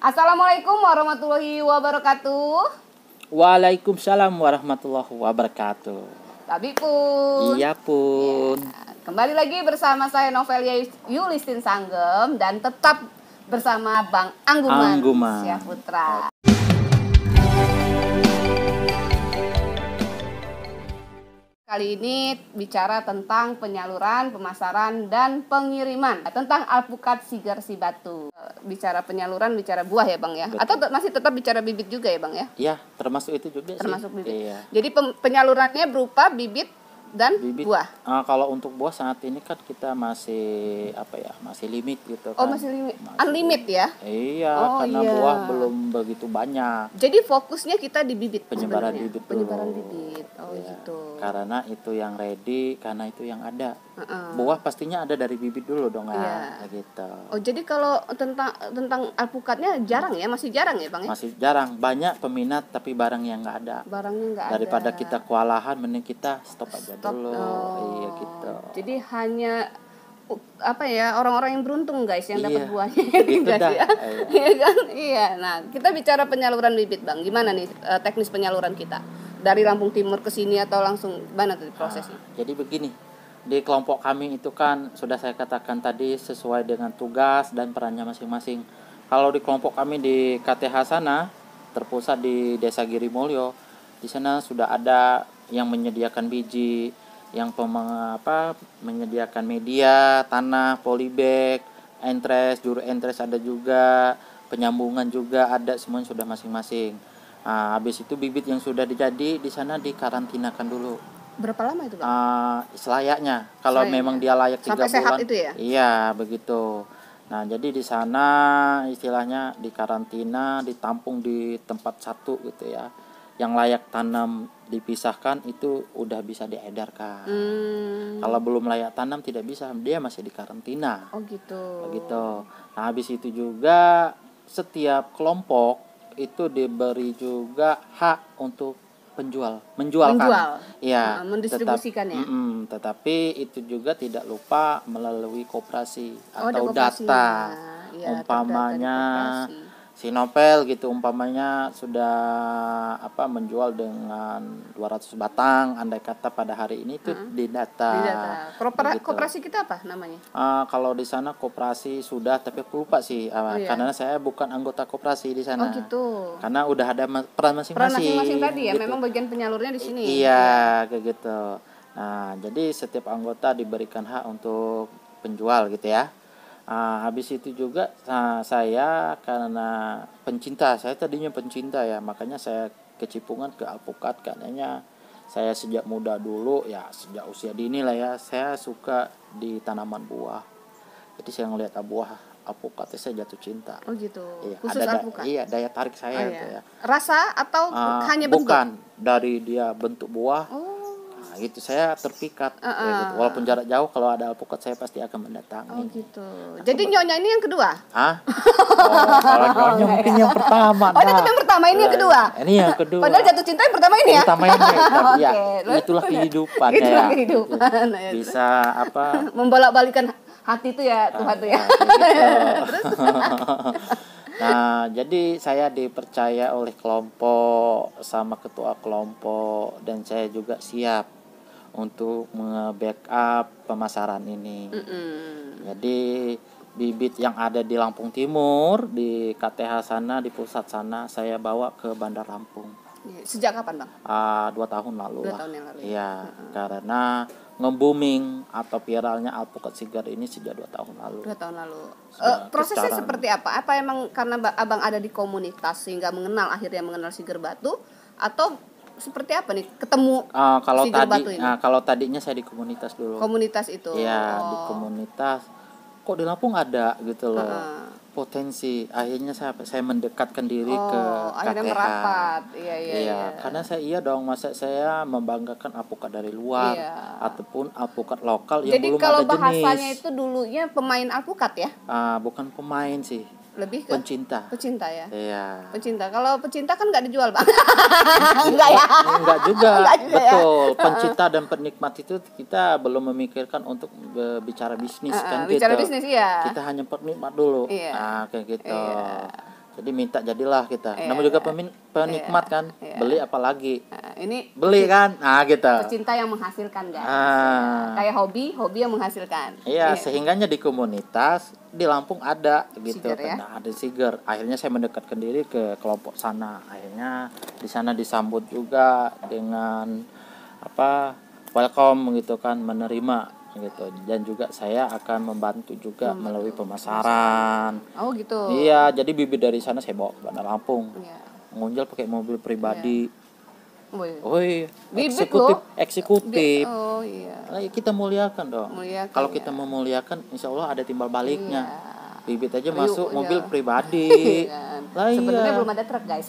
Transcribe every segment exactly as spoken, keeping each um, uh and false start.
Assalamualaikum warahmatullahi wabarakatuh. Waalaikumsalam warahmatullahi wabarakatuh. Tabi pun. Iya pun. Ya, kembali lagi bersama saya Novelia Yulistin Sanggem dan tetap bersama Bang Angguman, Angguman. Syahputra. Kali ini bicara tentang penyaluran, pemasaran, dan pengiriman tentang alpukat Sigar Sibatu. Bicara penyaluran, bicara buah ya Bang ya? Betul. Atau te- masih tetap bicara bibit juga ya Bang ya? Iya, termasuk itu juga Termasuk sih. bibit. Iya. Jadi pem- penyalurannya berupa bibit dan Bibit. buah. Ah, kalau untuk buah saat ini kan kita masih apa ya? Masih limit gitu kan. Oh masih limit, Masih- unlimit ya? Iya, Oh, karena iya. buah belum begitu banyak. Jadi fokusnya kita di bibit Penyebaran sebenarnya? bibit dulu. Penyebaran bibit. Oh Iya. gitu. Karena itu yang ready, karena itu yang ada. Uh-uh. Buah pastinya ada dari bibit dulu dong Iya. ya, gitu. Oh jadi kalau tentang tentang alpukatnya jarang ya, masih jarang ya Bang ya? Masih jarang, banyak peminat tapi barang yang nggak ada. Barangnya nggak ada. Daripada kita kewalahan, mending kita stop aja Stop. dulu. Oh. Iya gitu. Jadi hanya uh, apa ya orang-orang yang beruntung guys yang dapat Iya, buahnya gitu guys, dah. ya. Iya. Iya kan? Iya. Nah, kita bicara penyaluran bibit Bang. Gimana nih eh, teknis penyaluran kita? Dari Lampung Timur ke sini atau langsung mana tuh prosesnya? Nah, jadi begini, di kelompok kami itu kan sudah saya katakan tadi sesuai dengan tugas dan perannya masing-masing. Kalau di kelompok kami di K T H sana terpusat di Desa Girimulyo, di sana sudah ada yang menyediakan biji, yang pemeng, apa menyediakan media, tanah, polybag, entres, juru entres ada juga, penyambungan juga ada, semuanya sudah masing-masing. Nah, habis itu bibit yang sudah dijadi di sana dikarantinakan dulu. Berapa lama itu Bang? Uh, selayaknya. Kalau Selayaknya. memang dia layak tiga Sampai bulan. sehat itu ya? Iya, begitu. Nah, jadi di sana istilahnya dikarantina, ditampung di tempat satu gitu ya. Yang layak tanam dipisahkan itu udah bisa diedarkan. Hmm. Kalau belum layak tanam tidak bisa, dia masih dikarantina. Oh gitu. Begitu. Nah, habis itu juga setiap kelompok itu diberi juga hak untuk penjual, menjualkan. Menjual. Iya, Nah, mendistribusikan tetap, ya. mm-mm, tetapi itu juga tidak lupa melalui koperasi Oh, ada atau kooperasinya. data. Ya, Umpamanya terdata di koperasi. Sinopel gitu umpamanya sudah apa menjual dengan dua ratus batang, andai kata pada hari ini itu Hmm. didata. Di data. Kopera- Begitu. Koperasi kita apa namanya? Uh, kalau di sana koperasi sudah, tapi aku lupa sih, uh, Oh, iya. karena saya bukan anggota koperasi di sana. Oh gitu. Karena udah ada ma- peran masing-masing. Peran masing-masing tadi ya, gitu. memang bagian penyalurnya di sini. I- iya, kayak gitu. Nah, jadi setiap anggota diberikan hak untuk penjual gitu ya. Uh, habis itu juga uh, saya karena pencinta, saya tadinya pencinta ya, makanya saya kecipungan ke alpukat karena saya sejak muda dulu ya, sejak usia dini lah ya, saya suka di tanaman buah. Jadi saya ngelihat buah alpukat saya jatuh cinta. Oh gitu. Iya, Khusus ada da- alpukat. iya, daya tarik saya Oh, gitu iya. ya. Rasa atau Uh, hanya bentuk? bukan dari dia bentuk buah. Oh. Nah, gitu saya terpikat. Uh-uh. Ya, gitu. Walaupun jarak jauh, kalau ada alpukat saya pasti akan mendatangi. Oh gitu. Jadi nyonya ini yang kedua? Hah? Oh, kalau nyonya mungkin yang pertama. Oh, ini dah. yang pertama, ini yang Nah, kedua. Ini yang kedua. Padahal jatuh cinta yang pertama ini ya? Pertama ini, tapi ya Oke. itulah kehidupan Itulah ya. kehidupan. Ya. Bisa apa? Membolak-balikan hati itu ya Tuhan tuh ya. Nah, gitu. Nah, jadi saya dipercaya oleh kelompok sama ketua kelompok dan saya juga siap untuk nge-backup pemasaran ini. Mm-mm. Jadi bibit yang ada di Lampung Timur, di K T H sana, di pusat sana, saya bawa ke Bandar Lampung. Sejak kapan Bang? Uh, dua tahun lalu Dua lah. tahun yang lalu. Iya, Uh-uh. karena nge-booming atau viralnya alpukat Sigar ini sejak dua tahun lalu. Dua tahun lalu. Sudah Uh, prosesnya kesetaraan. seperti apa? Apa emang karena ba- abang ada di komunitas sehingga mengenal akhirnya mengenal Sigar Batu atau seperti apa nih ketemu Uh, kalau Sigar tadi, Batu ini? uh, kalau tadinya saya di komunitas dulu. Komunitas itu? Iya, Oh. di komunitas. Kok di Lampung ada gitu loh. Uh-uh. Potensi. Akhirnya saya saya mendekatkan diri Oh, ke akhirnya K T H. merapat. Iya, iya, Iya, iya. karena saya iya dong, masa saya membanggakan alpukat dari luar Iya. ataupun alpukat lokal yang Jadi belum kalau ada bahasanya jenis. itu dulunya pemain alpukat ya? Ah, bukan pemain sih, Lebih ke pencinta. pecinta ya? Iya. Pecinta. Kalau pecinta kan nggak dijual Bang. Enggak ya? Enggak juga, Enggak juga ya? betul. Pencinta dan penikmat itu kita belum memikirkan untuk be- bicara bisnis Uh-uh, kan bicara gitu. bisnis iya. Kita hanya penikmat dulu. Iya. Ah, kayak gitu. Iya. Jadi minta jadilah kita. Iya. Namun juga pemin, penikmat kan, Iya. beli apalagi. Nah, ini Beli kan, nah gitu. pecinta yang menghasilkan guys. Ah. Ya. Kayak hobi, hobi yang menghasilkan. Iya, sehingganya di komunitas di Lampung ada gitu, Siger, ya? nah, ada Siger. Akhirnya saya mendekatkan diri ke kelompok sana. Akhirnya di sana disambut juga dengan apa welcome gitu kan, menerima gitu. Dan juga saya akan membantu juga Hmm. melalui pemasaran. Oh gitu. Iya, jadi bibit dari sana saya bawa ke Bandar Lampung. Iya. Ngunjal pakai mobil pribadi. Wih. Oh iya, Bibit eksekutif, loh. eksekutif. Oh iya. Nah, kita muliakan dong. Muliakan, Kalau ya. kita memuliakan, insya Allah ada timbal baliknya. Iya. Bibit aja Riuk, masuk iya. mobil pribadi. Kan. Lah iya. Sebenarnya belum ada truk guys.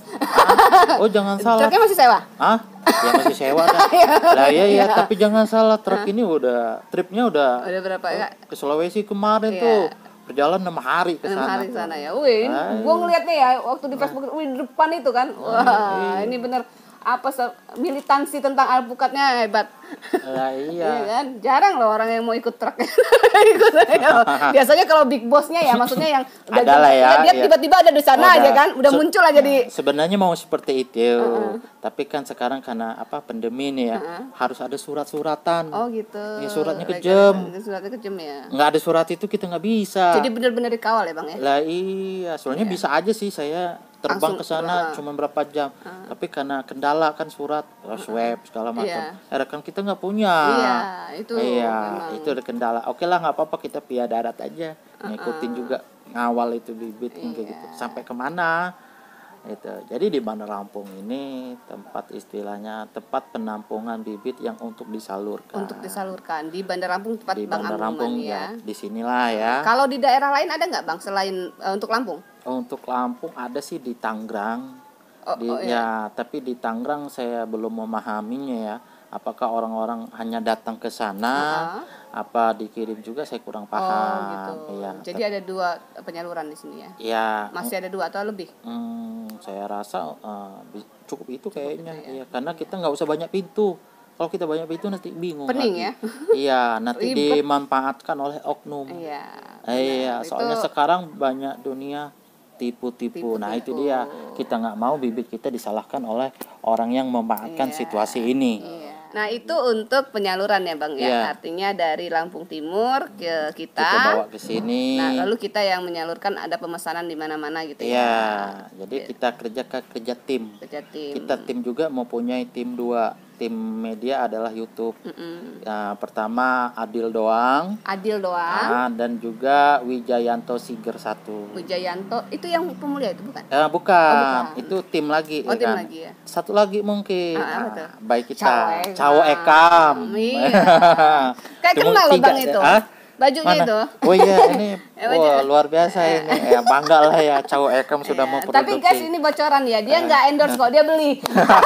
Oh jangan salah. Truknya masih sewa. Ah, ya masih sewa dah. Lah iya ya, tapi jangan salah, truk ini udah tripnya udah. Udah berapa ya? Ke Sulawesi kemarin Iya. tuh. Berjalan enam hari ke enam sana. hari ke tuh. sana ya. Wih, Ay. gua ngeliatnya ya waktu di Facebook, wih di depan itu kan. Wah, ini bener apa se- militansi tentang alpukatnya hebat. Lah Iya iya. kan, jarang loh orang yang mau ikut truk. Ikut aja. Biasanya kalau big bossnya ya, maksudnya yang udah Ada lah ya, dia iya. tiba-tiba ada di sana Udah. aja kan, udah Se- muncul aja di. Sebenarnya mau seperti itu, tapi kan sekarang karena apa pandemi nih ya, harus ada surat-suratan. Oh gitu. Ya, suratnya Legal- kejam. Suratnya kejam ya. Nggak ada surat itu kita nggak bisa. Jadi benar-benar dikawal ya bang ya. Lah iya, soalnya bisa aja sih saya terbang Langsung, ke sana ah. cuma berapa jam. Tapi karena kendala kan surat, oh, swab segala macam. Iya. Eh, rekan kita nggak punya. Iya, itu Iya, memang. itu ada kendala. Oke lah, nggak apa-apa, kita via darat aja, ngikutin juga ngawal itu bibit kayak Iya. gitu. Sampai kemana? Itu. Jadi di Bandar Lampung ini tempat istilahnya tempat penampungan bibit yang untuk disalurkan. Untuk disalurkan di Bandar Lampung tempat Di Bang Bandar Amruman Lampung ya. ya, di sinilah ya. Kalau di daerah lain ada nggak bang selain eh, untuk Lampung? Untuk Lampung ada sih di Tangerang. Oh, Di, oh, ya, tapi di Tangerang saya belum memahaminya ya. Apakah orang-orang hanya datang ke sana, Uh-huh. apa dikirim juga saya kurang paham. Oh gitu. Iya. Jadi ada dua penyaluran di sini ya. Ya, Masih ada dua atau lebih? hmm, saya rasa eh, bi- cukup itu kayaknya. Iya, karena kita nggak usah banyak pintu. Kalau kita banyak pintu nanti bingung. Pening lagi. ya? Iya, nanti Ribet. dimanfaatkan oleh oknum. Iya. Iya, benar. soalnya Itu- sekarang banyak dunia tipu-tipu. Nah, itu Tipu-tipu. dia. Kita nggak mau bibit kita disalahkan oleh orang yang memanfaatkan Iya. situasi ini. Iya. Nah itu untuk penyaluran ya bang ya. Iya. Artinya dari Lampung Timur ke kita. Kita bawa ke sini. Nah lalu kita yang menyalurkan ada pemesanan di mana-mana gitu Iya, ya. jadi kita kerja ke kerja tim. Kerja tim. Kita tim juga mempunyai tim dua. Tim media adalah YouTube. Mm-mm. Ya, pertama Adil Doang, Adil doang. ah, dan juga Wijayanto Siger satu. Wijayanto itu yang pemulia itu bukan? Eh, bukan. Oh, bukan. Itu tim lagi. Oh, ya tim kan? lagi ya. Satu lagi mungkin. Ah, apa Ah, tuh? baik kita. Cawo Cawo Ekam. Iya. Kayak Itu kenal loh tiga, bang itu. ah? Bajunya Mana? itu. Oh iya ini Eh, wah bajunya. luar biasa ini. Ya bangga lah ya Cawo Ekam sudah mau Eh, produksi. Tapi guys ini bocoran ya. Dia nggak endorse kok, dia beli.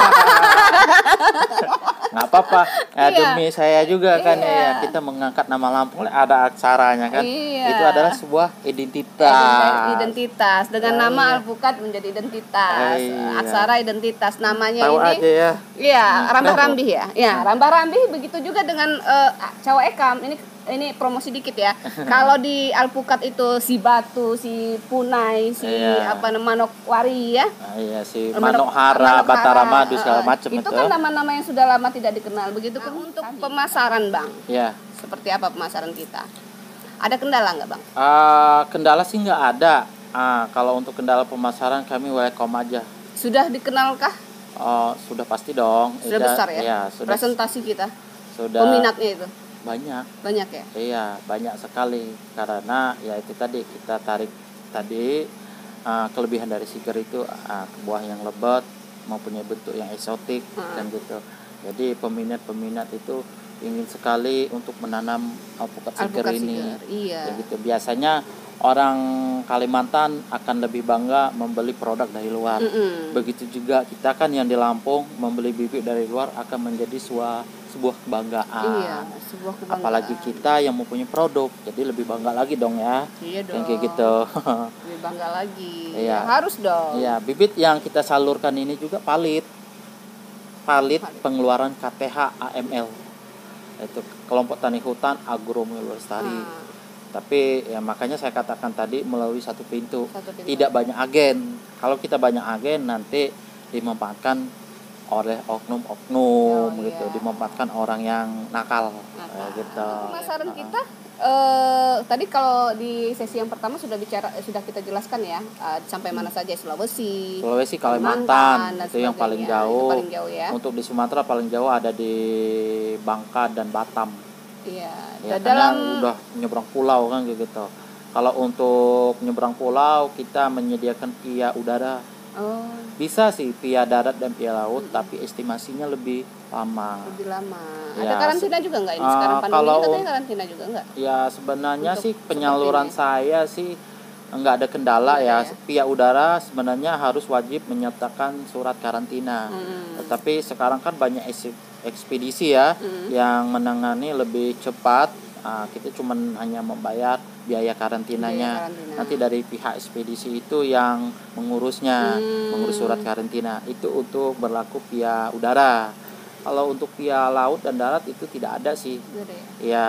Nggak apa-apa. Ya, Iya. demi saya juga kan Iya. ya kita mengangkat nama Lampung ada aksaranya kan. Iya. Itu adalah sebuah identitas. Identitas dengan Ah, nama iya. alpukat menjadi identitas. Ah, iya. Aksara identitas namanya Tahu ini. aja ya. Iya, Rambah Kenapa? Rambih ya. Ya, Rambah Rambih begitu juga dengan eh, Cawo Ekam. Ini ini promosi dikit ya. Kalau di alpukat itu si Batu, si Punai, si Iya. apa namanya Manokwari ya. Nah, iya si Manok- Manohara, Manohara, Batara Madu segala eh, macam itu kan nama-nama yang sudah lama tidak dikenal. Begitu kan untuk pemasaran, Bang. Ya. Seperti apa pemasaran kita? Ada kendala nggak, Bang? Ah, kendala sih nggak ada. Ah, kalau untuk kendala pemasaran kami welcome aja. Sudah dikenalkah? Oh, sudah pasti dong. Sudah Ida- besar ya? Iya, sudah Presentasi kita. sudah Peminatnya itu banyak. banyak ya? Iya, banyak sekali karena ya itu tadi kita tarik tadi uh, kelebihan dari Siger itu uh, buah yang lebat mempunyai bentuk yang eksotik Hmm. dan gitu. Jadi peminat-peminat itu ingin sekali untuk menanam alpukat Siger Alpukat ini. Siger, iya. Ya gitu. Biasanya orang Kalimantan akan lebih bangga membeli produk dari luar. Mm-mm. Begitu juga kita kan yang di Lampung membeli bibit dari luar akan menjadi sebuah sebuah kebanggaan. Iya, sebuah kebanggaan. Apalagi kita yang mempunyai produk, jadi lebih bangga lagi dong ya. Iya dong. Yang kayak gitu. Lebih bangga lagi. Iya. Ya, harus dong. Iya, bibit yang kita salurkan ini juga palit. Palit, Palit. pengeluaran K T H A M L. Itu kelompok tani hutan Agromil Lestari. Ah. Tapi ya makanya saya katakan tadi melalui satu pintu. Satu pintu. Tidak banyak agen. Kalau kita banyak agen nanti dimanfaatkan oleh oknum-oknum Oh, gitu, iya. dimanfaatkan orang yang nakal, Nah, kayak gitu. pemasaran Heeh. kita eh, tadi kalau di sesi yang pertama sudah bicara eh, sudah kita jelaskan ya eh, sampai mana saja Sulawesi, Sulawesi, Kalimantan, dan itu yang paling sebagainya. Itu jauh. paling jauh ya. Untuk di Sumatera paling jauh ada di Bangka dan Batam. Iya. Ya, Dan karena dalam udah nyebrang pulau kan gitu. Kalau untuk nyebrang pulau kita menyediakan via udara. oh Bisa sih via darat dan via laut, tapi estimasinya lebih lama. lebih lama. Ya, Ada karantina juga nggak ini uh, sekarang pandemi kalau ini katanya karantina juga nggak? Ya sebenarnya Untuk sih penyaluran seperti ini. saya sih nggak ada kendala Nggak ya. ada ya? Via udara sebenarnya harus wajib menyertakan surat karantina. Hmm. Tetapi sekarang kan banyak eks- ekspedisi ya Hmm. yang menangani lebih cepat. Nah, kita cuma hanya membayar biaya karantinanya. Biaya karantina. Nanti dari pihak ekspedisi itu yang mengurusnya, Hmm. mengurus surat karantina. Itu untuk berlaku via udara. Kalau untuk via laut dan darat itu tidak ada sih. Nggak ada ya? Ya,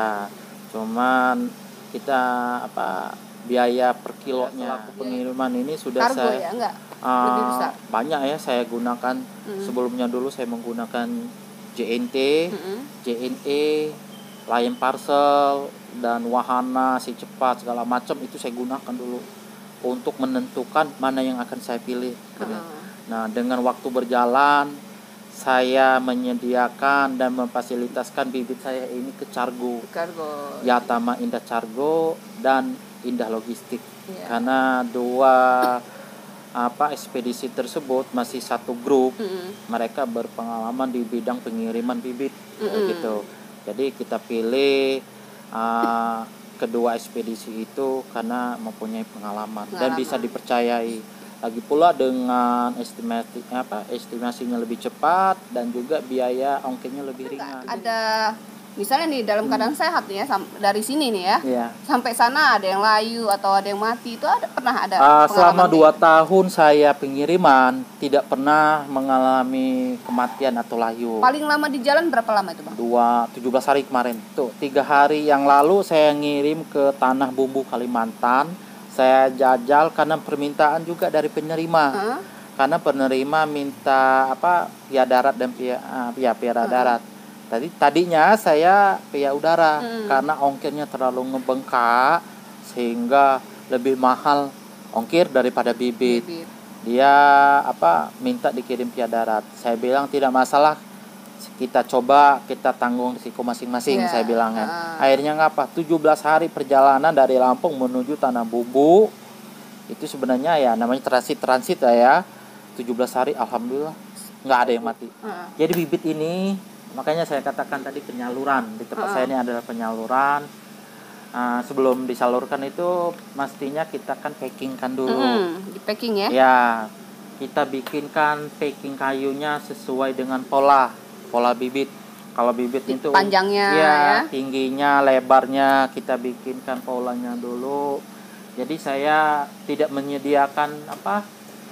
cuman kita apa biaya per kilonya. Selaku pengiriman ini sudah Kargo saya ya nggak? uh, Lebih besar. banyak ya saya gunakan. Hmm. Sebelumnya dulu saya menggunakan J N T, Hmm. J N E, Lion Parcel dan Wahana, Si Cepat segala macam itu saya gunakan dulu untuk menentukan mana yang akan saya pilih. Uh-uh. Nah, dengan waktu berjalan saya menyediakan dan memfasilitaskan bibit saya ini ke Cargo. Kargo. Yatama Indah Cargo dan Indah Logistik. Iya. Karena dua apa ekspedisi tersebut masih satu grup. Mm-mm. Mereka berpengalaman di bidang pengiriman bibit. Mm-mm. Gitu. Jadi kita pilih uh, kedua ekspedisi itu karena mempunyai pengalaman, Pengalaman. dan bisa dipercayai. Lagi pula dengan estimasi apa estimasinya lebih cepat dan juga biaya ongkirnya lebih ringan. Ada misalnya nih dalam keadaan Hmm. sehat nih ya sam- dari sini nih ya Iya. sampai sana ada yang layu atau ada yang mati itu ada pernah ada Uh, selama pengalaman dua kayak tahun saya pengiriman tidak pernah mengalami kematian atau layu. gitu? Paling lama di jalan berapa lama itu bang? Dua tujuh belas hari kemarin tuh tiga hari yang lalu saya ngirim ke Tanah Bumbu Kalimantan. Saya jajal karena permintaan juga dari penerima. Hah? Karena penerima minta apa via darat dan via uh, via via Hmm. darat. Tadi tadinya saya via udara Hmm. karena ongkirnya terlalu ngebengkak sehingga lebih mahal ongkir daripada bibit. Bibit. Dia apa minta dikirim via darat. Saya bilang tidak masalah. Kita coba, kita tanggung risiko masing-masing, Iya. saya bilangnya. Ah. Akhirnya ngapa? tujuh belas hari perjalanan dari Lampung menuju Tanah Bumbu. Itu sebenarnya ya namanya transit-transit lah ya. tujuh belas hari alhamdulillah nggak ada yang mati. Heeh. Jadi bibit ini makanya saya katakan tadi penyaluran. Di tempat Uh-uh. saya ini adalah penyaluran. Uh, sebelum disalurkan itu mestinya kita kan packingkan dulu. Mm-mm. Di packing ya? Ya, kita bikinkan packing kayunya sesuai dengan pola pola bibit. Kalau bibit itu Panjangnya ya, ya. tingginya, lebarnya kita bikinkan polanya dulu. Jadi saya tidak menyediakan apa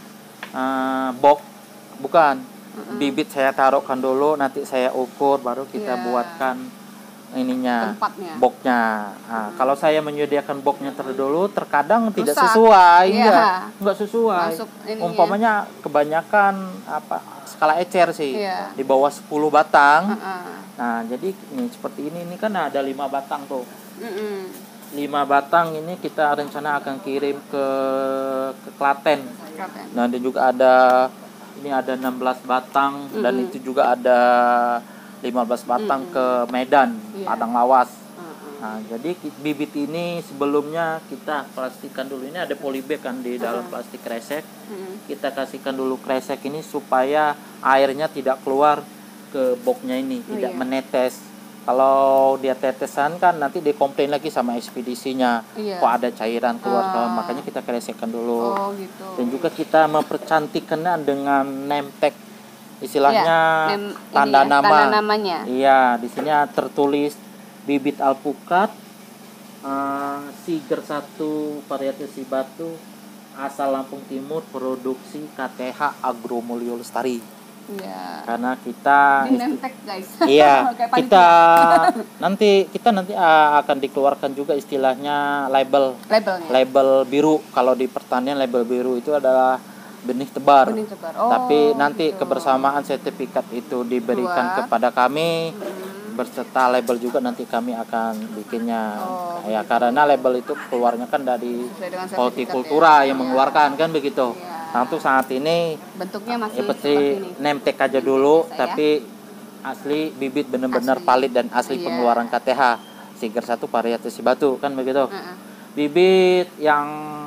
uh, box, bukan. Mm-mm. Bibit saya taruhkan dulu, nanti saya ukur, baru kita Iya. buatkan ininya, Tempatnya. boxnya. Nah, kalau saya menyediakan boxnya terdulu, terkadang tidak Rusak. sesuai, Iya. enggak, enggak sesuai. Masuk ininya. Umpamanya kebanyakan apa skala ecer sih, Iya. di bawah sepuluh batang. Heeh. Nah, jadi ini seperti ini, ini kan ada lima batang tuh. Mm-mm. lima batang ini kita rencana akan kirim ke ke Klaten. Klaten. Nah, dan juga ada ini ada enam belas batang dan Mm-mm. itu juga ada lima belas batang Mm-mm. ke Medan, Iya. Padang Lawas. Heeh. Nah, jadi ki- bibit ini sebelumnya kita plastikan dulu. Ini ada polybag kan di dalam Mm-mm. plastik kresek. Mm-mm. Kita kasihkan dulu kresek ini supaya airnya tidak keluar ke boxnya ini, Oh, tidak iya. menetes. Kalau dia tetesan kan nanti dikomplain lagi sama ekspedisinya. Iya. Kok ada cairan keluar, Ah. makanya kita kresekkan dulu. Oh gitu. Dan juga kita mempercantikkannya dengan name tag, istilahnya Iya, nem- tanda ini ya, nama. tanda namanya. Iya, di sini tertulis bibit alpukat, uh, Siger satu varietas si batu, asal Lampung Timur, produksi K T H Agro Mulyo Lestari. Iya. Karena kita Di name tag guys. iya Kayak panitia. kita nanti kita nanti uh, akan dikeluarkan juga istilahnya label labelnya. label biru. Kalau di pertanian label biru itu adalah benih tebar. Benih tebar. Oh, Tapi nanti gitu. kebersamaan sertifikat itu diberikan Buat. kepada kami Hmm. berserta label juga nanti kami akan bikinnya. Oh, Ya begitu. karena label itu keluarnya kan dari Sesuai dengan sertifikat hortikultura ya. yang Iya. mengeluarkan kan begitu. Iya. Nah, untuk saat ini Bentuknya masih ya seperti seperti ini. name tag aja dulu, Biasa ya. tapi asli bibit benar-benar Asli. valid dan asli Iya. pengeluaran K T H Siger satu varietas si batu kan begitu. Uh-uh. Bibit yang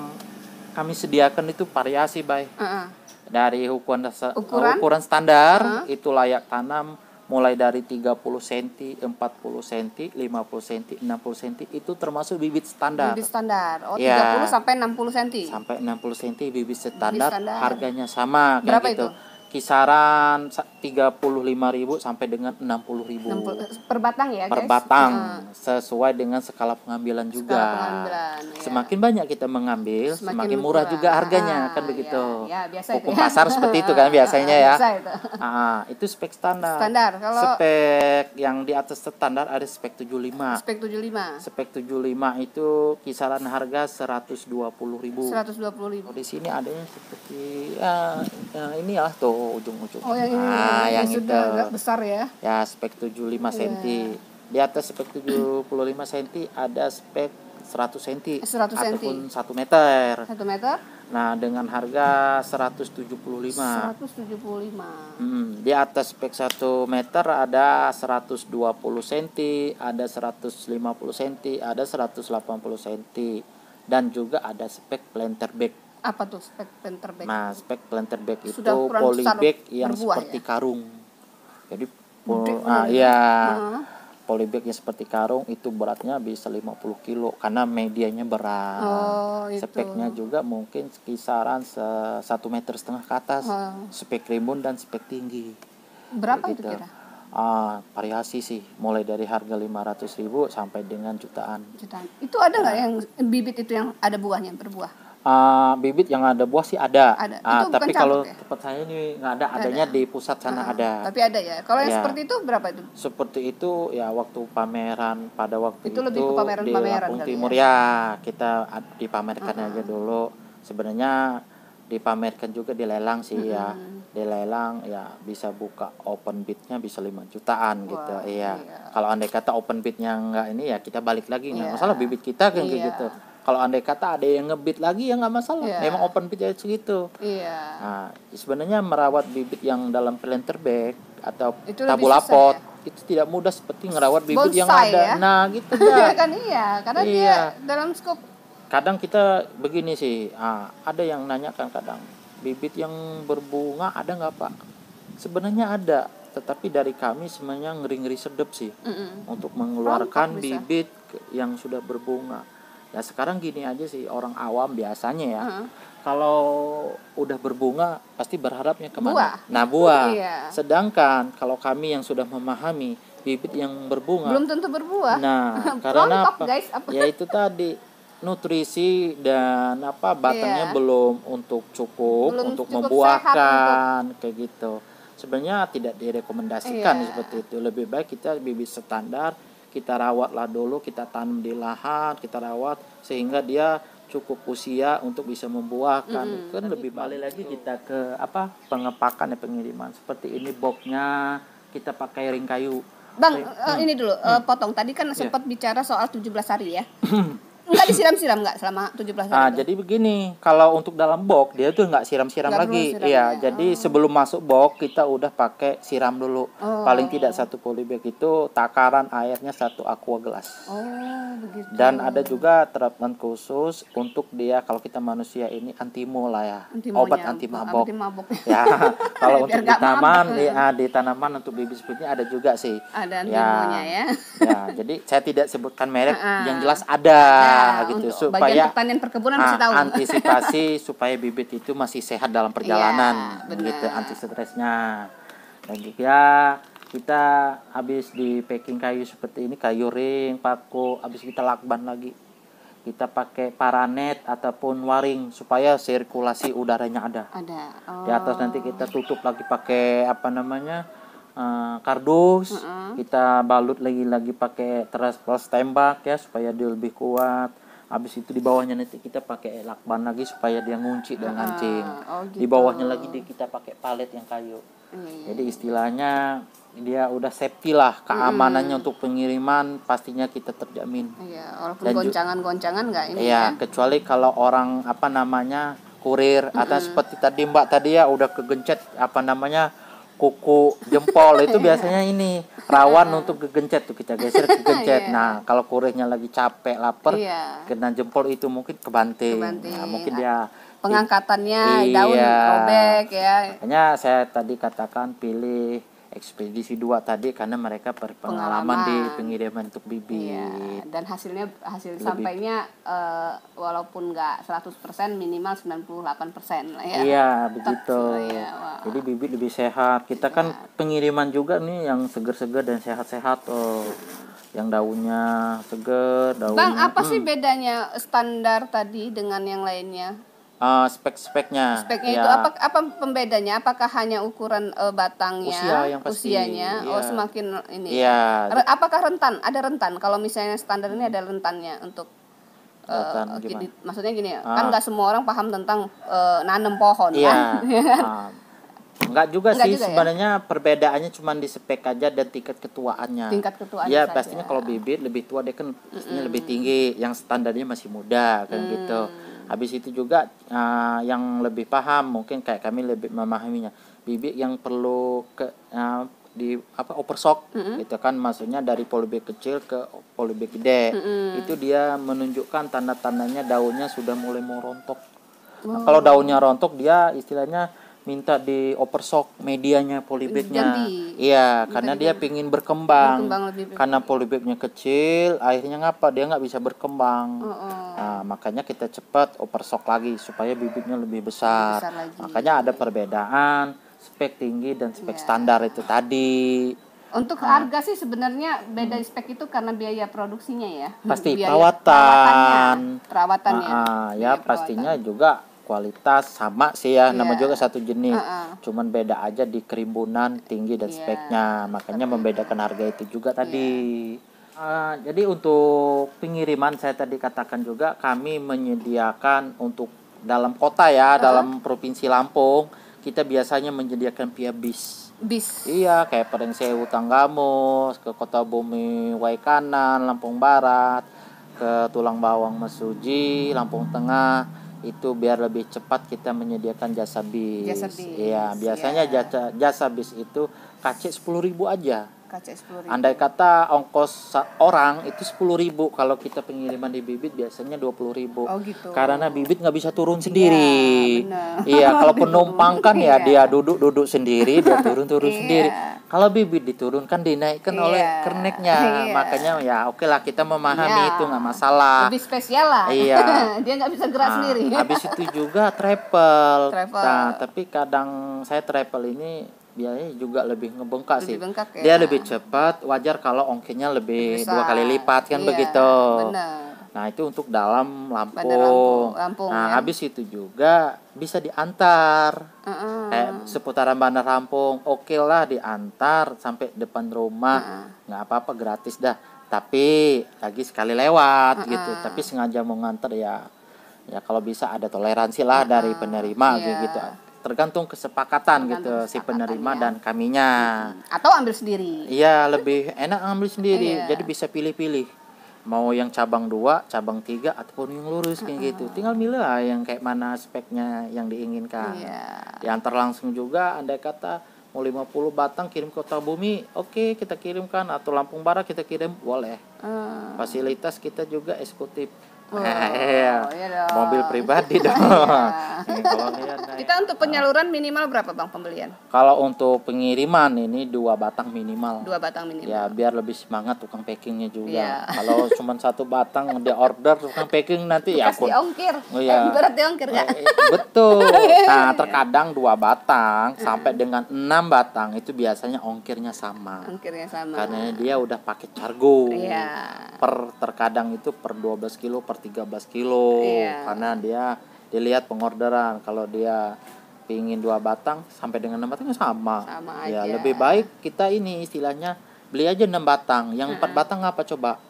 kami sediakan itu variasi bay. Uh-uh. Dari ukuran Ukuran? ukuran standar Uh-huh. itu layak tanam mulai dari tiga puluh sentimeter, empat puluh sentimeter, lima puluh sentimeter, enam puluh sentimeter itu termasuk bibit standar. Bibit standar. Oh, Ya. tiga puluh sampai enam puluh sentimeter. Sampai enam puluh sentimeter bibit standar, standar. harganya sama kayak Berapa gitu. itu? Kisaran tiga puluh lima ribu sampai dengan enam puluh ribu enam puluh per batang ya, per guys? batang, Uh, sesuai dengan skala pengambilan juga. skala pengambilan, ya. Semakin banyak kita mengambil, Semakin semakin murah murah. juga harganya, Ah, kan begitu. ya, ya, biasa itu Hukum ya. pasar seperti itu kan biasanya ya. Biasa itu. Ah, itu spek standar. Standar. Kalau Spek yang di atas standar ada spek tujuh puluh lima. spek tujuh puluh lima. Spek tujuh puluh lima itu kisaran harga seratus dua puluh ribu. seratus dua puluh ribu. Di sini adanya seperti ya, ya ini ya tuh ujung-ujung. Oh, yang ini Ah, yang, yang sudah itu. agak besar ya. Ya, spek tujuh puluh lima sentimeter. Di atas spek tujuh puluh lima sentimeter ada spek seratus sentimeter seratus ataupun sentimeter. satu meter. satu meter Nah, dengan harga seratus tujuh puluh lima. seratus tujuh puluh lima. Hmm, di atas spek satu meter ada seratus dua puluh sentimeter, ada seratus lima puluh sentimeter, ada seratus delapan puluh sentimeter, dan juga ada spek planter bag. Apa tuh spek planter bag? Nah, spek planter bag itu Sudah ukuran besar polybag yang berbuah seperti ya? karung. Jadi Gede pol- bener ah, ya? iya, Heeh. polybag yang seperti karung itu beratnya bisa lima puluh kilo karena medianya berat. Oh, itu. Speknya juga mungkin kisaran se- satu meter setengah ke atas. Oh. Spek rimbun dan spek tinggi. Berapa Kayak itu gitu. kira? Ah, variasi sih, mulai dari harga lima ratus ribu sampai dengan jutaan. Jutaan. Itu ada nggak yang bibit itu yang ada buahnya, berbuah? Ah, bibit yang ada buah sih ada. Ada. Ah, Itu tapi bukan kalau cangkok ya? tempat saya ini nggak ada, Nggak adanya ada. di pusat sana Ah, ada. Tapi ada ya. Kalau yang Ya. seperti itu berapa itu? Seperti itu ya waktu pameran pada waktu Itu itu, lebih ke pameran- di pameran Lampung kali Timur ya? ya, kita ad- dipamerkan Uh-uh. aja dulu. Sebenarnya dipamerkan juga di lelang sih ya. Mm-mm. Di lelang ya bisa buka open bidnya bisa lima jutaan gitu. Wah, Iya. iya. Kalau andai kata open bidnya enggak ini ya kita balik lagi nggak Iya. masalah bibit kita kan kayak Iya. gitu. Kalau andai kata ada yang ngebit lagi ya nggak masalah. Iya. Memang open bid aja segitu. Iya. Nah, sebenarnya merawat bibit yang dalam planter bag atau Itu lebih tabula susah pot ya? itu tidak mudah seperti ngerawat bibit yang Bonsai ada. ya? Nah, gitu Iya ya. kan iya, karena dia Iya. dalam skop. Kadang kita begini sih, ah, ada yang nanya kan kadang, bibit yang berbunga ada nggak Pak? Sebenarnya ada, tetapi dari kami sebenarnya ngeri-ngeri sedep sih Mm-mm. untuk mengeluarkan Rontok bisa. bibit ke- yang sudah berbunga. Ya sekarang gini aja sih orang awam biasanya ya. Heeh. Kalau udah berbunga pasti berharapnya kemana? Buah. Nah buah. Iya. Sedangkan kalau kami yang sudah memahami bibit yang berbunga, Belum tentu berbuah. nah karena Rontok, apa? guys, apa? Ya itu tadi nutrisi dan apa batangnya Iya. belum untuk cukup Belum untuk cukup membuahkan kayak gitu. Sebenarnya tidak direkomendasikan Iya. seperti itu. Lebih baik kita bibit standar kita rawatlah dulu, kita tanam di lahan, kita rawat sehingga dia cukup usia untuk bisa membuahkan. Mm. Kan lebih balik lagi kita ke apa pengepakan ya pengiriman. Seperti ini boxnya kita pakai ring kayu. Bang, Ring- eh, ini dulu eh, potong. Tadi kan Iya. sempat bicara soal tujuh belas hari ya. Enggak disiram-siram enggak selama tujuh belas hari? Nah, itu? jadi begini, kalau untuk dalam box dia tuh nggak siram-siram Nggak lagi. perlu siram Iya, ya. jadi Oh. sebelum masuk box kita udah pakai siram dulu. Oh. Paling tidak satu polybag itu takaran airnya satu aqua gelas. Oh, begitu. Dan ada juga terapan khusus untuk dia kalau kita manusia ini antimo lah ya. Antimonya, Obat anti mabok. anti mabok. Ya, kalau Biar untuk di nggak taman mabok. di, ah, di tanaman untuk bibit seperti ini ada juga sih. Ada antimonya ya. Ya, jadi saya tidak sebutkan merek, Ah, yang jelas ada Nah, gitu untuk supaya bagian pertanian perkebunan ah, mesti tahu. antisipasi supaya bibit itu masih sehat dalam perjalanan, Iya, benar. gitu anti stresnya. Dan juga kita habis di packing kayu seperti ini, kayu ring, paku, habis kita lakban lagi. Kita pakai paranet ataupun waring supaya sirkulasi udaranya ada. Ada. Oh. Di atas nanti kita tutup lagi pakai apa namanya? eh, kardus. Mm-mm. Kita balut lagi-lagi pakai terus tembak ya supaya dia lebih kuat. Habis itu di bawahnya nanti kita pakai lakban lagi supaya dia ngunci dan ngancing. Oh, gitu. Di bawahnya lagi di, kita pakai palet yang kayu. Iya. Jadi istilahnya dia udah safety lah, keamanannya untuk pengiriman pastinya kita terjamin. Iya, walaupun Dan ju- goncangan-goncangan nggak ini Iya, ya. kecuali kalau orang apa namanya kurir atau seperti tadi Mbak tadi ya udah kegencet apa namanya kuku jempol itu biasanya ini rawan untuk kegencet tuh, kita geser kegencet. Iya. Nah kalau kurirnya lagi capek lapar Iya. kena jempol itu mungkin kebanting. Kebanting. Nah, mungkin dia Pengangkatannya Iya. daun robek ya. makanya saya tadi katakan pilih ekspedisi dua tadi karena mereka berpengalaman Pengalaman. di pengiriman untuk bibit. Iya, dan hasilnya hasil sampainya eh, walaupun nggak seratus persen minimal sembilan puluh delapan persen lah ya. Iya begitu. Iya, wah. Jadi bibit lebih sehat. Kita kan pengiriman juga nih yang seger-seger dan sehat-sehat tuh. Yang daunnya seger, daunnya. Bang, apa sih bedanya standar tadi dengan yang lainnya? Ah, spek-speknya. Speknya Ya, itu apa apa pembedanya? Apakah hanya ukuran eh, batangnya, Usia yang pasti, usianya? Oh, iya. semakin ini. Iya. Re- Apakah rentan? Ada rentan. Kalau misalnya standar ini ada rentannya untuk eh, Rentan gini- gimana? maksudnya gini ya, Ah. kan nggak semua orang paham tentang eh, nanam pohon Iya. kan. Ah, enggak juga Enggak sih juga ya? sebenarnya perbedaannya cuma di spek aja dan tingkat ketuaannya. Tingkat ketuaannya Ya saja. pastinya kalau bibit lebih tua dia kan pastinya lebih tinggi, yang standarnya masih muda kan gitu. Habis itu juga uh, yang lebih paham mungkin kayak kami lebih memahaminya bibit yang perlu ke uh, di apa overstock gitu kan, maksudnya dari polybag kecil ke polybag gede. Itu dia menunjukkan tanda-tandanya daunnya sudah mulai mau rontok. Nah, kalau daunnya rontok dia istilahnya minta di overstock medianya polybagnya. Ganti. Iya, karena dia pingin berkembang. Berkembang lebih. Karena polybagnya kecil, akhirnya ngapa? Dia nggak bisa berkembang. Oh, oh. Nah, makanya kita cepat overstock lagi supaya bibitnya lebih besar. Besar lagi. Makanya ada perbedaan spek tinggi dan spek Iya. standar itu tadi. Untuk harga sih sebenarnya beda spek itu karena biaya produksinya ya. Pasti Biaya perawatan. perawatannya. Perawatannya. Ah, ah, Biaya ya perawatan. pastinya juga kualitas sama sih ya, nama Iya. juga satu jenis. Ah, ah. Cuman beda aja di kerimbunan tinggi dan Iya. speknya. Makanya membedakan harga itu juga tadi. Ah, jadi untuk pengiriman saya tadi katakan juga kami menyediakan untuk dalam kota ya, dalam provinsi Lampung, kita biasanya menyediakan via bis. Bis. Iya, kayak Padangsewu Tanggamus, ke Kota Bumi Waikanan, Lampung Barat, ke Tulang Bawang Mesuji, Lampung Tengah. Itu biar lebih cepat kita menyediakan jasa bis. Jasa bis, Iya, biasanya ya. jasa jasa bis itu K C sepuluh ribu aja. K C sepuluh ribu. Andai kata ongkos sa- orang itu sepuluh ribu, kalau kita pengiriman di bibit biasanya dua puluh ribu. Oh, gitu. Karena bibit nggak bisa turun sendiri. benar. Iya, kalau penumpang kan ya Iya. dia duduk-duduk sendiri, dia turun-turun Iya. sendiri. Kalau bibit diturunkan dinaikkan oleh Iya. kerneknya. Iya. Makanya ya oke lah kita memahami Iya. itu nggak masalah. Lebih spesial lah. Iya. Dia nggak bisa gerak Nah, sendiri. habis itu juga travel. Travel. Nah, tapi kadang saya travel ini biayanya juga lebih ngebengkak Lebih sih. bengkak ya. Dia lebih cepat, wajar kalau ongkirnya lebih Besar. dua kali lipat kan Iya, begitu. Benar. Nah, itu untuk dalam Lampung. Bandar Lampung, Lampung, nah, ya. habis itu juga bisa diantar. Heeh. Kayak seputaran Bandar Lampung, oke lah diantar sampai depan rumah. Nggak apa-apa, gratis dah. Tapi lagi sekali lewat gitu. Tapi sengaja mau nganter ya. Ya kalau bisa ada toleransi lah dari penerima Iya. gitu. Tergantung kesepakatan Tergantung gitu si kesepakatan, penerima ya. dan kaminya. Atau ambil sendiri. Iya, lebih enak ambil sendiri. Iya. Jadi bisa pilih-pilih. Mau yang cabang dua, cabang tiga, ataupun yang lurus kayak gitu. Tinggal milih lah yang kayak mana speknya yang diinginkan. Iya. Diantar langsung juga, andai kata mau lima puluh batang kirim ke Kota Bumi, oke kita kirimkan. Atau Lampung Barat kita kirim, boleh. Eh, Fasilitas kita juga eksekutif. Oh, iya. iya dong. Mobil pribadi dong. Iya. Ini kalau lihat, nah, Kita untuk penyaluran minimal berapa Bang pembelian? kalau untuk pengiriman ini dua batang minimal. Dua batang minimal. Ya biar lebih semangat tukang packingnya juga. Iya. Kalau cuma satu batang dia order tukang packing nanti ya Kasih pun. ongkir. Oh, iya. Eh, berat ongkir nggak? Eh, Betul. Nah terkadang dua batang sampai dengan enam batang itu biasanya ongkirnya sama. Ongkirnya sama. Karena dia udah pakai cargo. Iya. Per terkadang itu per dua belas kilo, per tiga belas kilo. Iya. Karena dia dilihat pengorderan. Kalau dia pingin dua batang sampai dengan enam batang ya sama. Sama Ya aja. lebih baik kita ini istilahnya beli aja enam batang. Yang empat batang apa coba?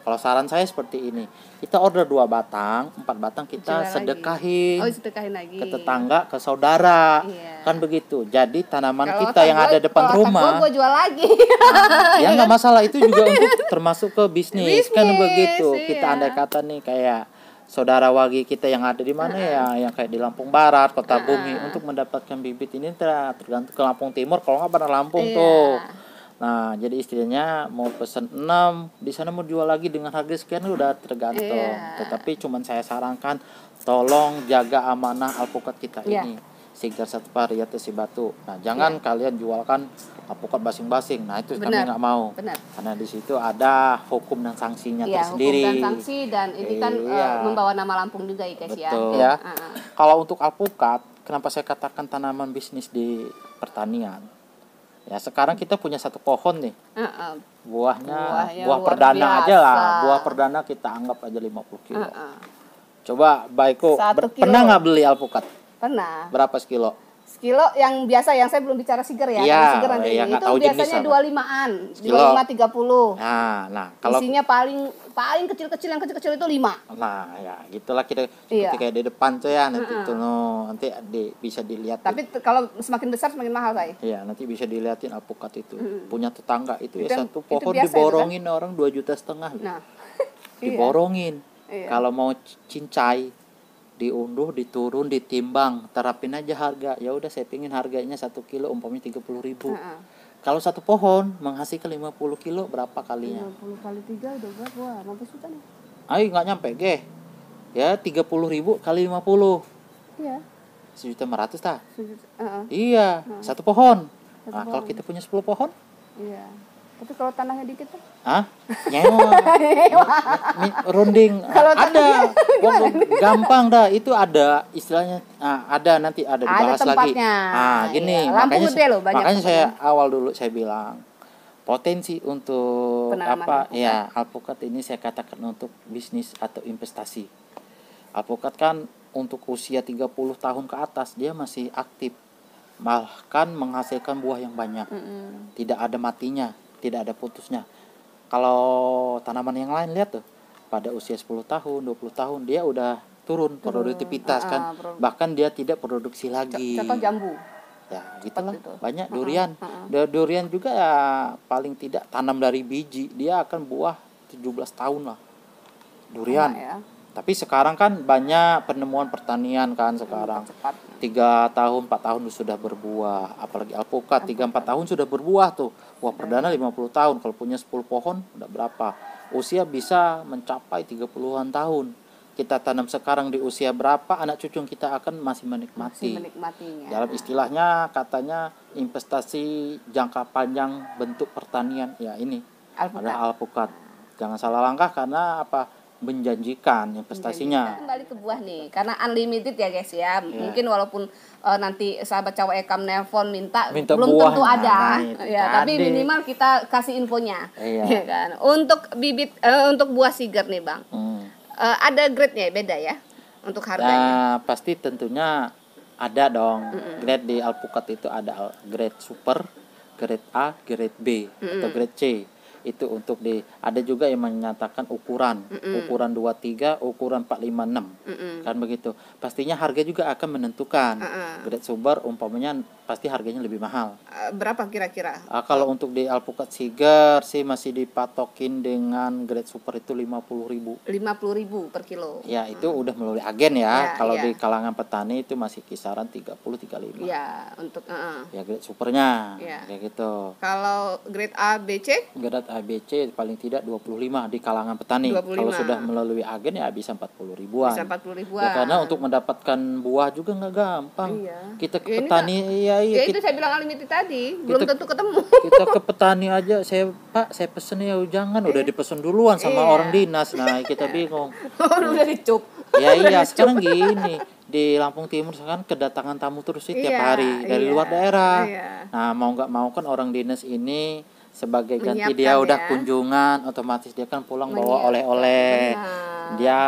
Kalau saran saya seperti ini, kita order dua batang, empat batang kita Jual lagi. sedekahin Oh, sedekahin lagi. ke tetangga, ke saudara, Iya. kan begitu. Jadi tanaman Kalau kita otak yang gua- ada depan kalau otak rumah, gua, gua jual lagi. ya nggak masalah, itu juga untuk termasuk ke bisnis, kan Bisnis, begitu. iya. Kita andai kata nih kayak saudara wagi kita yang ada di mana ya, yang kayak di Lampung Barat, Kota Bumi, untuk mendapatkan bibit ini ter- tergantung ke Lampung Timur, kalau nggak pada Lampung Iya. tuh. Nah, jadi istilahnya mau pesen enam, di sana mau jual lagi dengan harga sekian udah tergantung. Iya. Tetapi cuman saya sarankan tolong jaga amanah alpukat kita Iya. ini. Sigar satu varietas si batu. Nah, jangan kalian jualkan alpukat basing-basing. Nah, itu kami Benar. nggak mau. Benar. Karena di situ ada hukum dan sanksinya Iya, hukum tersendiri. dan sanksi, dan ini kan Iya. eh, membawa nama Lampung juga ya guys ya. Betul. Ya. Heeh. Kalau untuk alpukat, kenapa saya katakan tanaman bisnis di pertanian? Ya, sekarang kita punya satu pohon nih. Heeh. Buahnya, Buahnya buah luar perdana biasa. aja lah. Buah perdana kita anggap aja lima puluh kilo. Heeh. Coba Baiko, Satu ber- kilo. pernah nggak beli alpukat? Pernah. Berapa sekilo? Sekilo yang biasa, yang saya belum bicara siger ya. Iya, Kalau siger nanti iya, ini. nggak Itu tahu jenis biasanya apa. dua puluh limaan, Sekilo. dua puluh lima tiga puluh. Nah, nah kalau Isinya paling paling kecil-kecil, yang kecil-kecil itu lima. nah ya gitulah kita Iya. seperti kayak di depan tuh ya nanti tuh no, nanti di, bisa dilihat. Tapi t- kalau semakin besar semakin mahal saya. Iya, nanti bisa dilihatin alpukat itu. Punya tetangga itu ya Dan satu itu pohon biasa itu kan? diborongin orang dua juta setengah loh. Nah, Diborongin. Iya. Kalau mau c- cincai, diunduh, diturun, ditimbang, terapin aja harga. Ya udah saya pingin harganya satu kilo umpamanya tiga puluh ribu. Heeh. Kalau satu pohon menghasilkan lima puluh kilo berapa kalinya? lima puluh kali tiga udah berapa? Wah, lima puluh juta nih. Ayo nggak nyampe ge. Ya tiga puluh ribu kali lima puluh. Iya. Sejuta lima ratus tah? sejuta- heeh, Iya, satu pohon. Satu Nah, kalau pohon. kita punya sepuluh pohon, Iya. Tapi kalau tanahnya dikit tuh. ah, nyewa. Mi- Runding Kalau ada. Oh, gampang dah, itu ada istilahnya. Ah, ada nanti ada dibahas Ada lagi. tempatnya. Ah, gini, Iya. Lampung makanya gede loh, banyak makanya saya tempatnya. awal dulu saya bilang potensi untuk Penanaman apa? alpukat. Ya, alpukat ini saya katakan untuk bisnis atau investasi. Alpukat kan untuk usia tiga puluh tahun ke atas dia masih aktif. Bahkan menghasilkan buah yang banyak. Mm-mm. Tidak ada matinya, tidak ada putusnya. Kalau tanaman yang lain lihat tuh, pada usia sepuluh tahun, dua puluh tahun dia udah turun produktivitas Ah, kan. ah, produk- Bahkan dia tidak produksi lagi. Contoh jambu. Ya, gitulah. itu. Banyak durian. uh-uh. Da- Durian juga ya paling tidak tanam dari biji, dia akan buah tujuh belas tahun lah. Durian. Lama ya. Tapi sekarang kan banyak penemuan pertanian kan sekarang. Cepat. Tiga tahun, empat tahun sudah berbuah. Apalagi alpukat, tiga empat tahun sudah berbuah tuh. Buah perdana lima puluh tahun. Kalau punya sepuluh pohon, udah berapa? Usia bisa mencapai tiga puluhan tahun. Kita tanam sekarang di usia berapa, anak cucu kita akan masih Masih menikmati. menikmatinya. Dalam istilahnya katanya investasi jangka panjang bentuk pertanian. Ya ini Alpukat. adalah alpukat. Jangan salah langkah karena apa? Menjanjikan investasinya. Kembali ke buah nih, karena unlimited ya guys ya. Mungkin walaupun eh, nanti sahabat cawek ekam nelpon minta, Minta belum buah. tentu ada, Nah, itu ya. Tapi tadi. minimal kita kasih infonya, Iya. ya kan. Untuk bibit, eh, untuk buah siger nih bang, Hmm. eh, ada grade-nya beda ya, untuk harganya. Nah, pasti tentunya ada dong. Grade di alpukat itu ada al- grade super, grade A, grade B, atau grade C. Itu untuk di ada juga yang menyatakan ukuran, ukuran dua puluh tiga, ukuran empat lima enam. Mm-mm. Kan begitu. Pastinya harga juga akan menentukan. Uh-uh. Grade super umpamanya pasti harganya lebih mahal. Eh, berapa kira-kira? Ah, kalau untuk di alpukat siger sih masih dipatokin dengan grade super itu lima puluh ribu. lima puluh ribu per kilo. Ya, itu udah melalui agen Ya, ya. Kalau iya. di kalangan petani itu masih kisaran tiga puluh tiga puluh lima. Ya, untuk eh, Ya, grade supernya. Iya. Kayak gitu. kalau grade A, B, C Grade A B C paling tidak dua puluh lima di kalangan petani. dua puluh lima. Kalau sudah melalui agen ya bisa empat puluh ribuan. bisa empat puluh ribuan. Ya, karena untuk mendapatkan buah juga nggak gampang. Iya. Kita ke Ya, ini petani ya iya Ya itu kita, saya bilang unlimited tadi, belum Kita- tentu ketemu. kita ke petani aja saya Pak saya pesen ya jangan udah dipesen duluan sama Iya. orang dinas. Nah, kita bingung. Udah dicup. Ya iya, sekarang gini di Lampung Timur sekarang kedatangan tamu terus sih tiap Iya, hari dari iya, luar daerah. iya. Nah, mau nggak mau kan orang dinas ini sebagai ganti Menyiapkan dia udah ya. kunjungan, otomatis dia kan pulang bawa Menyiapkan, oleh-oleh. benar. Dia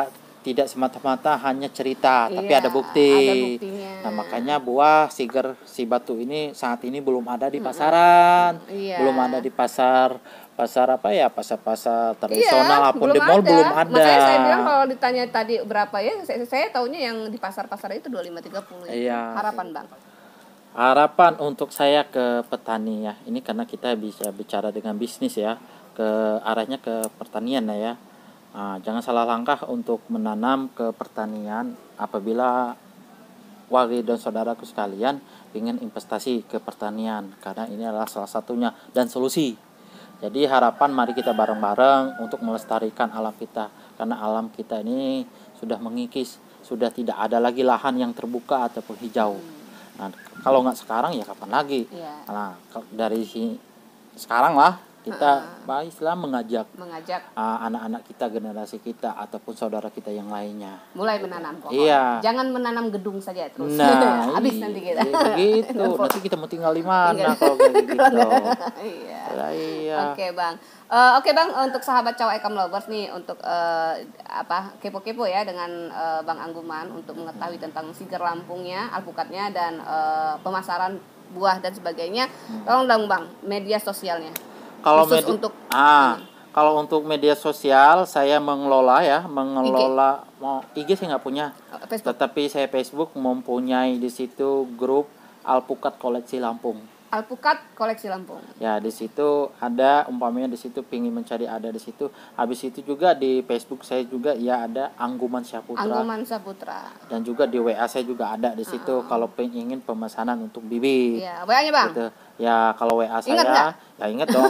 tidak semata-mata hanya cerita, Iya, tapi ada bukti. ada buktinya. Nah, makanya buah Siger si Batu ini saat ini belum ada di pasaran. Iya. Belum ada di pasar pasar apa ya? Pasar-pasar tradisional Iya, apun di mall belum ada. Makanya saya bilang kalau ditanya tadi berapa ya, saya, saya tahunya yang di pasar-pasar itu dua puluh lima tiga puluh. Iya. Harapan, Bang. Harapan untuk saya ke petani ya. Ini karena kita bisa bicara dengan bisnis ya. Ke arahnya ke pertanian ya. Nah, jangan salah langkah untuk menanam ke pertanian apabila wali dan saudaraku sekalian ingin investasi ke pertanian, karena ini adalah salah satunya dan solusi. Jadi harapan mari kita bareng-bareng untuk melestarikan alam kita, karena alam kita ini sudah mengikis, sudah tidak ada lagi lahan yang terbuka ataupun hijau. Nah, kalau nggak sekarang ya kapan lagi? Iya. Nah, dari si sekarang lah kita uh, istilah mengajak mengajak uh, anak-anak kita, generasi kita ataupun saudara kita yang lainnya mulai menanam pohon. Iya. Jangan menanam gedung saja terus. Nah, habis nanti kita. Iya, begitu. Nanti kita mau tinggal di mana kalau kayak gitu. Iya. Lah, iya. Oke, Bang. Uh, Oke, Bang, untuk sahabat Cawa Ekam Lovers nih, untuk uh, apa kepo-kepo ya dengan uh, Bang Angguman untuk mengetahui tentang Siger Lampungnya, alpukatnya dan uh, pemasaran buah dan sebagainya. Tolong dong, Bang, media sosialnya. Kalau khusus medi- untuk ah, kalau untuk media sosial saya mengelola ya, mengelola I G. Mau I G saya nggak punya, Facebook. Tetapi saya Facebook mempunyai di situ grup Alpukat Koleksi Lampung. Alpukat Koleksi Lampung. Ya, di situ ada umpamanya di situ pingin mencari ada di situ. Habis itu juga di Facebook saya juga ya ada Angguman Saputra. Angguman Saputra. Dan juga di W A saya juga ada di situ uh-uh. kalau ingin pemesanan untuk bibit. Iya, W A-nya, Bang. Gitu. Ya, kalau W A saya ingat gak? Ya ingat dong.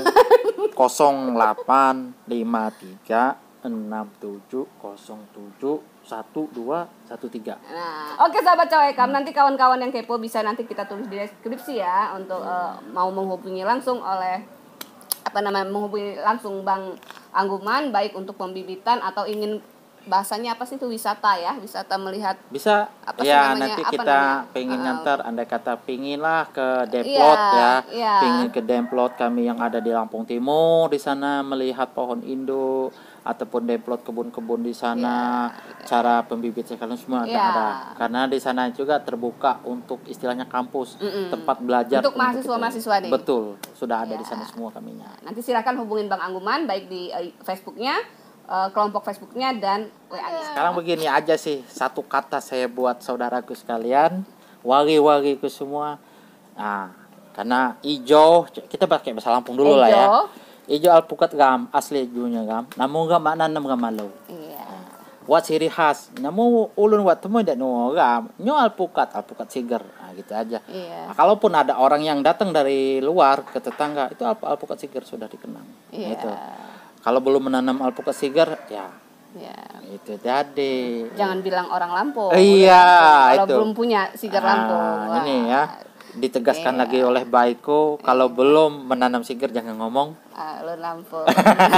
nol delapan lima tiga enam tujuh nol tujuh satu dua satu tiga. Nah, oke sahabat Cawa Ekam, nanti kawan-kawan yang kepo bisa nanti kita tulis di deskripsi ya untuk uh, mau menghubungi langsung oleh apa namanya menghubungi langsung Bang Angguman baik untuk pembibitan atau ingin bahasanya apa sih itu wisata ya, wisata melihat bisa apa ya namanya, nanti apa kita namanya? pengen uh, ngantar andai kata pingin lah ke Demplot iya, ya iya. Pingin ke Demplot kami yang ada di Lampung Timur di sana melihat pohon Indo ataupun Demplot kebun-kebun di sana yeah. cara pembibit sekalian semua yeah. ada karena di sana juga terbuka untuk istilahnya kampus Mm-mm. tempat belajar untuk mahasiswa-mahasiswa nih betul sudah ada yeah. di sana semua kaminya. Nanti silakan hubungin Bang Angguman baik di uh, Facebooknya uh, kelompok Facebooknya dan W A-nya. Sekarang begini aja sih satu kata saya buat saudaraku sekalian wagi-wagiku semua nah karena ijo kita pakai bahasa Lampung dulu Ejo. lah ya ijo alpukat gam asli ijunya gam namun gam mana nam gam malu iya wat ciri khas namun ulun wat temu dak no gam nyo alpukat alpukat Siger nah gitu aja iya. Nah, kalaupun ada orang yang datang dari luar ke tetangga itu alp- alpukat Siger sudah dikenang iya. gitu kalau belum menanam alpukat Siger ya ya itu tadi jangan bilang orang Lampung iya kalau itu. belum punya Siger Lampung ah, ini ya ditegaskan yeah. lagi oleh Baiko kalau yeah. belum menanam Siger jangan ngomong ah, lu Lampung.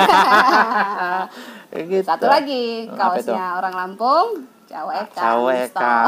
Gitu. Satu lagi kaosnya orang Lampung Cawekan Cawekan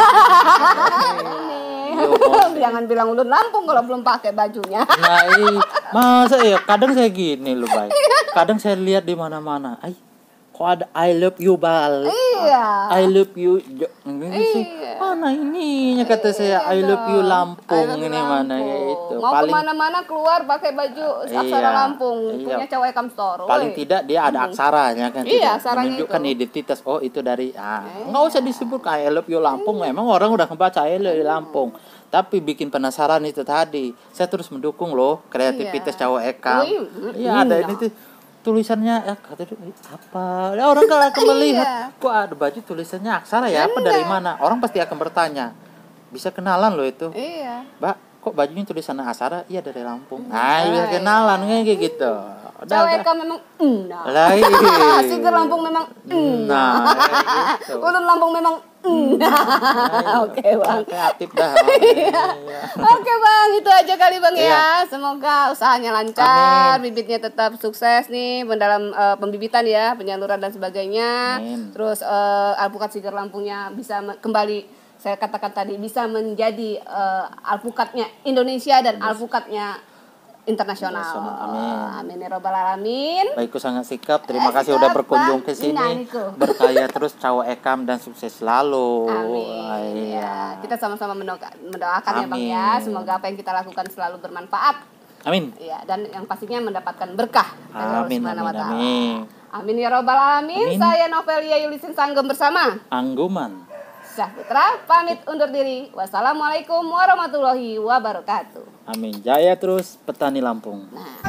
jangan bilang ulun Lampung kalau belum pakai bajunya. Nah, iya. Masa ya kadang saya gini loh Baik kadang saya lihat di mana-mana ay kok ada I love you bal iya I love you ini sih iya. mana ininya kata saya I love you Lampung love ini Lampung. Mana ya itu mau paling kemana-mana keluar pakai baju aksara iya, Lampung iya. punya Cawa Ekam Store paling woy. Tidak dia ada aksaranya kan iya, menunjukkan itu. Identitas oh itu dari ah iya. Nggak usah disebut I love you Lampung iya. Memang orang udah membaca I love you Lampung tapi bikin penasaran itu tadi saya terus mendukung loh kreativitas iya. Cawa Ekam iya ada ini tuh tulisannya ya kata apa ya, orang kalau akan melihat kok ada baju tulisannya aksara ya apa dari mana orang pasti akan bertanya bisa kenalan loh itu iya Mbak kok bajunya tulisannya aksara iya dari Lampung nah bisa kenalan kayak gitu Cawa Ekam memang nah lah iya Siger Lampung memang nah gitu. Ulun Lampung memang nah oke okay, Bang kreatif dah oke Bang itu aja kali Bang iya. Ya semoga usahanya lancar Amin. Bibitnya tetap sukses nih dalam uh, pembibitan ya penyaluran dan sebagainya Amin. Terus uh, alpukat Siger Lampungnya bisa me- kembali saya katakan tadi bisa menjadi uh, alpukatnya Indonesia dan yes. alpukatnya internasional. Internasional, amin. Amin ya robbal alamin. Baikku sangat sikap. Terima Eh, kasih sikap, udah berkunjung Bang. ke sini. Nah, Niko. Berkaya terus cawa ekam dan sukses selalu. Amin. Ya, Iya. kita sama-sama mendoa- mendoakan ya Bang ya. Amin. Semoga apa yang kita lakukan selalu bermanfaat. Amin. Ya, dan yang pastinya mendapatkan berkah dari Allah Amin, Subhanahu wa amin, Ta'ala. amin. Amin ya robbal alamin. Amin. Saya Novelia Yulisin Sanggem bersama Angguman. Syahputra pamit undur diri. Wassalamualaikum warahmatullahi wabarakatuh. Amin. Jaya terus petani Lampung. Nah.